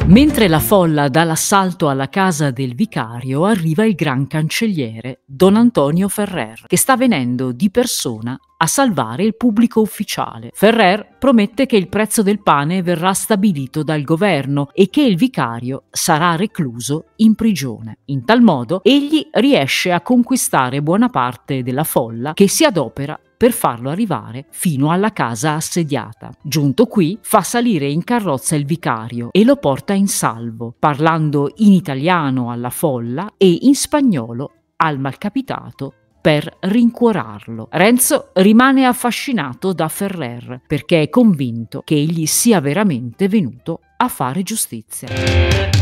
Mentre la folla dà l'assalto alla casa del vicario, arriva il gran cancelliere, Don Antonio Ferrer, che sta venendo di persona a salvare il pubblico ufficiale. Ferrer promette che il prezzo del pane verrà stabilito dal governo e che il vicario sarà recluso in prigione. In tal modo egli riesce a conquistare buona parte della folla che si adopera per farlo arrivare fino alla casa assediata. Giunto qui, fa salire in carrozza il vicario e lo porta in salvo, parlando in italiano alla folla e in spagnolo al malcapitato per rincuorarlo. Renzo rimane affascinato da Ferrer perché è convinto che egli sia veramente venuto a fare giustizia.